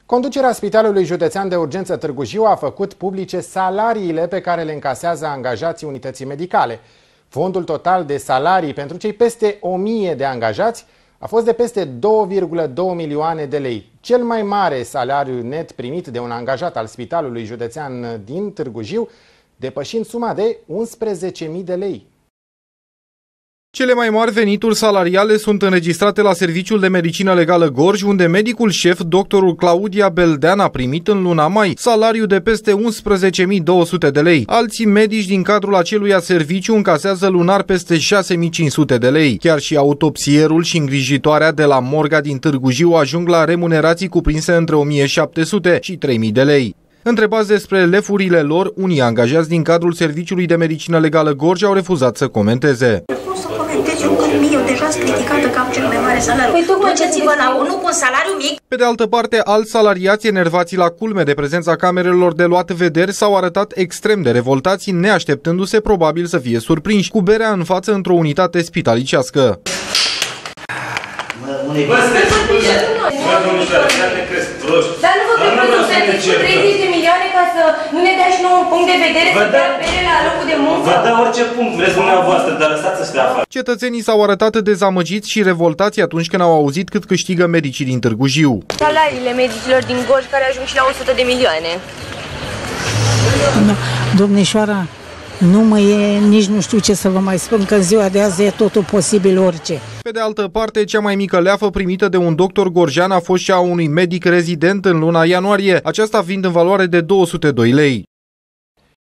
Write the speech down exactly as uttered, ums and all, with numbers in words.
Conducerea Spitalului Județean de Urgență Târgu Jiu a făcut publice salariile pe care le încasează angajații unității medicale. Fondul total de salarii pentru cei peste o mie de angajați a fost de peste două virgulă doi milioane de lei, cel mai mare salariu net primit de un angajat al Spitalului Județean din Târgu Jiu, depășind suma de unsprezece mii de lei. Cele mai mari venituri salariale sunt înregistrate la Serviciul de Medicină Legală Gorj, unde medicul șef, doctorul Claudia Beldean, a primit în luna mai salariu de peste unsprezece mii două sute de lei. Alții medici din cadrul aceluia serviciu încasează lunar peste șase mii cinci sute de lei. Chiar și autopsierul și îngrijitoarea de la morga din Târgu Jiu ajung la remunerații cuprinse între o mie șapte sute și trei mii de lei. Întrebați despre lefurile lor, unii angajați din cadrul Serviciului de Medicină Legală Gorj au refuzat să comenteze. Eu, eu deja sunt criticată că am cel mai mare salariu. Păi tocmai duceți-vă la unul cu un salariu mic. Pe de altă parte, alți salariați enervați la culme de prezența camerelor de luat vederi s-au arătat extrem de revoltați, neașteptându-se probabil să fie surprinși cu berea în față într-o unitate spitalicească. Dar nu vă preproduceți cu treizeci de milioane ca să nu ne dea și nouă un punct de vedere, să dea bere la locul de muncă? Vă dau orice punct vreți dumneavoastră, dar lăsați să stea afară. Cetățenii s-au arătat dezamăgiți și revoltați atunci când au auzit cât câștigă medicii din Târgu Jiu. Salariile medicilor din Gorj care ajung și la o sută de milioane. Domnișoara, nu mă e, nici nu știu ce să vă mai spun, că în ziua de azi e totul posibil, orice. Pe de altă parte, cea mai mică leafă primită de un doctor gorjean a fost cea a unui medic rezident în luna ianuarie, aceasta fiind în valoare de două sute doi lei.